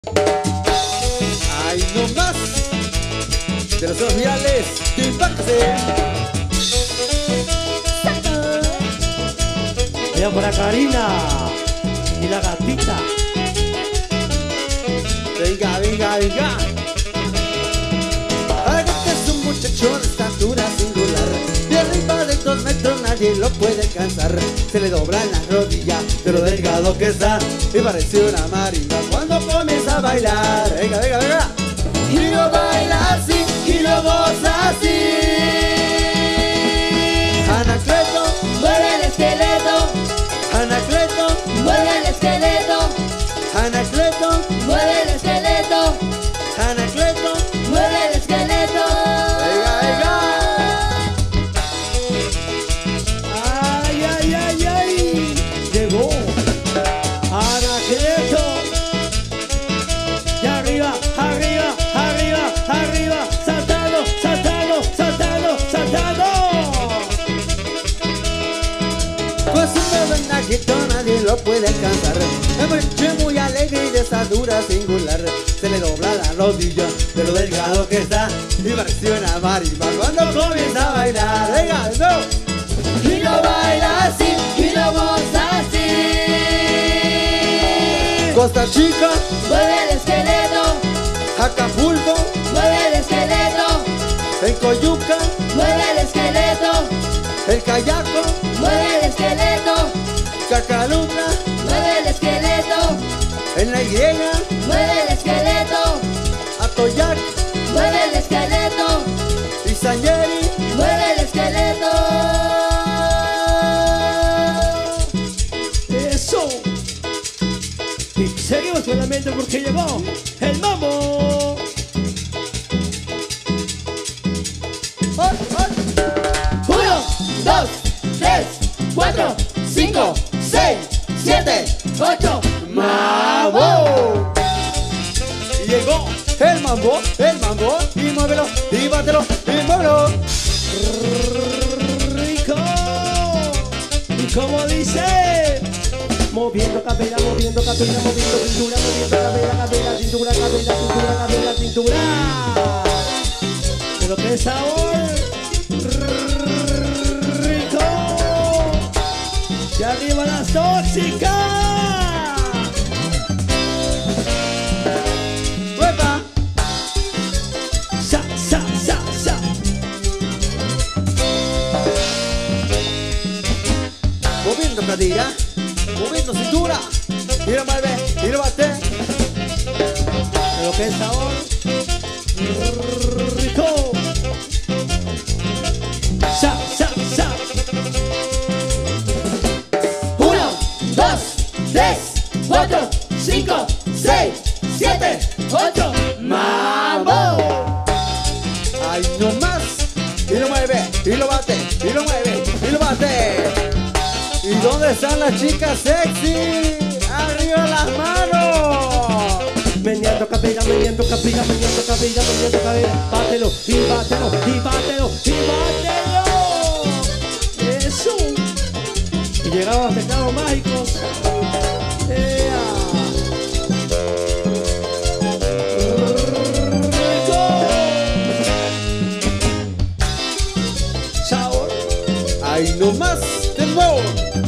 Ay, no más de los zonas virales de Impacte. Vean para Karina y la gatita. Venga, venga, venga. Agate es un muchacho de estatura singular, de arriba de 2 metros nadie lo puede alcanzar. Se le doblan las rodillas de lo delgado que está y parece una marimba cuando comienza a bailar. Venga, venga, venga. Y lo baila así y lo goza así. Anacleto, Mueve el esqueleto, Anacleto, mueve el esqueleto, Anacleto, mueve el esqueleto, Anacleto. mueve el esqueleto. Venga, venga. Ay, ay, ay, ay. Llegó Anacleto. Y arriba, arriba, arriba, arriba. Saltando, saltando, saltando, saltando. Con su bebenaguito nadie lo puede alcanzar. Es muy alegre y de estatura singular. Se le dobla la rodilla de lo delgado que está y parece una marimba cuando comienza a bailar. Venga, no. Y lo baila así, y lo goza así. Costa Chica, Mueve el esqueleto, Acapulco, mueve el esqueleto, en Coyuca, mueve el esqueleto, el Cayaco, mueve el esqueleto, Cacaluna, mueve el esqueleto, en la Y, mueve el esqueleto, Atoyac mueve el esqueleto, y Sanyeri. mueve el esqueleto. Eso. Y seguimos solamente porque llegó el mambo. ¡Ay, ay! 1, 2, 3, 4, 5, 6, 7, 8. ¡Mambo! Y llegó el mambo, y muévelo, y bátelo, y muévelo. Rico. Y como dice, moviendo cabeza, moviendo cabeza, moviendo cintura, moviendo cabeza, cabeza, cintura, cabeza, cintura, cabeza, cintura. Pero qué sabor rico. Y arriba las tóxicas. ¡Huepa! Sa, sa, sa, sa. Moviendo cadera, moviendo cintura, y lo mueve, y lo bate. Pero qué sabor rico. Sa, sa, sa. 1, 2, 3, 4, 5, 6, 7, 8. ¡Mambo! ¡Ay, no más! Y lo mueve, y lo bate, y lo mueve, y lo bate. ¿Y dónde están las chicas sexy? ¡Arriba las manos! Meneando cabeza, meneando cabeza, meneando cabeza, meneando cabeza. Bátelo, y bátelo, y bátelo, y bátelo. Eso. Y llegamos a los teclados mágicos. ¡Ea! Rico. Sabor. ¡Ay, no más! ¡De nuevo!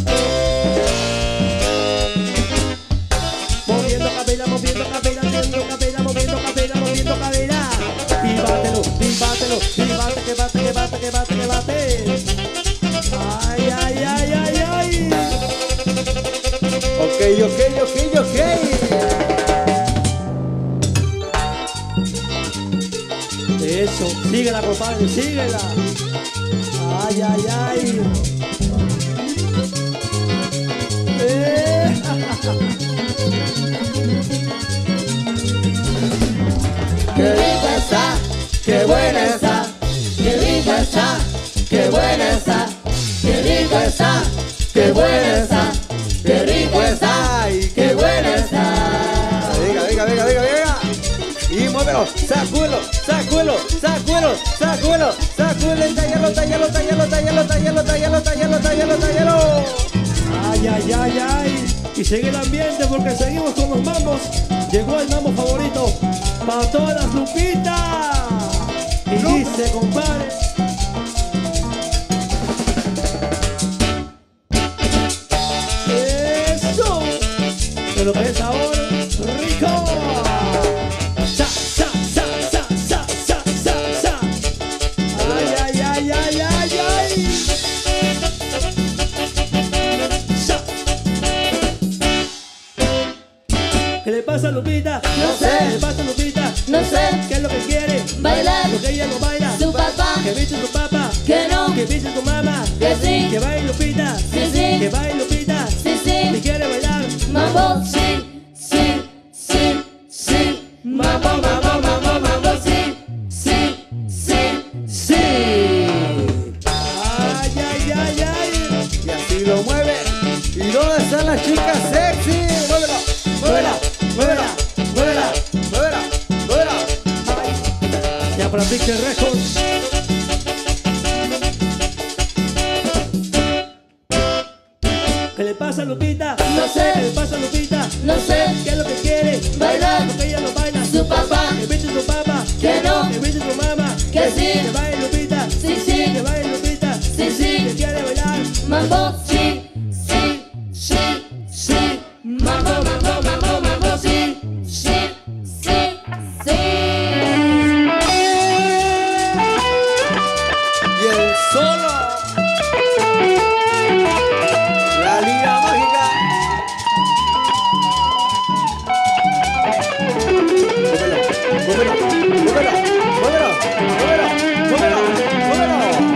Moviendo cabeza, moviendo cabeza, moviendo cabeza, moviendo cabeza, moviendo cabeza. Y bátelo, y bátelo, y bate, que bate, que bate, que bate, que bate. Ay, ay, ay, ay, ay. Ok, ok, ok, ok. Eso, síguela, compadre, síguela. Ay, ay, ay. Qué rico está, qué buena está, qué rico está, qué buena está, qué rico está, qué buena está, qué rico está, ¡Ay, qué buena está. Venga, venga, venga, venga, venga. Y muévelo, sacúelo, sacúelo, sacúelo, sacúelo, sacúelo, tallalo, tallalo, tallalo, tallalo, tallalo, tallalo, tallalo, tallalo, tallalo. Ay, ay, ay, ay. Y sigue el ambiente porque seguimos con los mambos. Llegó el mambo favorito para todas las Lupitas. Y dice, compadre. Eso. Pero lo que es ahora, rico. Sa, sa, sa, sa, sa, sa, sa, sa. Ay, ay, ay, ay, ay, ay. Sa. ¿Qué le pasa a Lupita? No sé. ¿Qué le pasa a Lupita? No sé. ¿Qué es lo que quiere? Bailar. Porque ella no baila. Su papá. Que dice su papá. Que no. Que dice su mamá. Que sí. Que baile Lupita. Sí, sí. Que baile Lupita. Sí, Si sí. quiere bailar. Mambo, sí, sí, sí, sí. Mambo, mambo, mambo, mambo, sí, sí, sí, Sí. Ay, ay, ay, ay. Y así lo mueve. ¿Y dónde están las chicas sexy? Muévela, muévela, muévela, muévela, muévela, muévela. Ya para Picture Records. ¿Qué le pasa a Lupita? No sé. ¿Qué le pasa a Lupita? No sé. ¿Qué es lo que quiere? Bailar. Porque ella no baila. Su papá. Que dice su papá. Que no. Que dice su mamá. Que sí. Que baile Lupita. Sí, sí. Que baile Lupita. Sí, sí. Que quiere bailar. Mambo, sí, sí, sí, sí. Mambo, mambo, mambo, mambo, sí, sí, sí, sí. Y el solo. La Liga Mágica. Muévelo, muévelo, muévelo, muévelo, muévelo, muévelo, muévelo.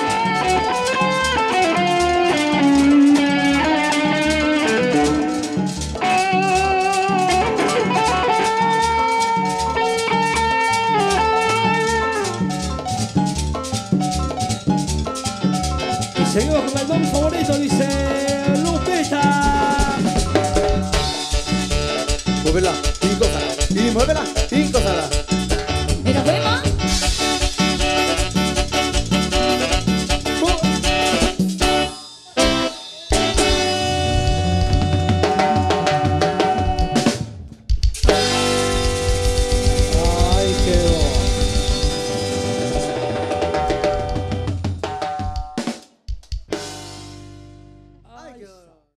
Y seguimos con el mambo favorito, dice Lupita. Muévela y gózala. Y muévela y gózala.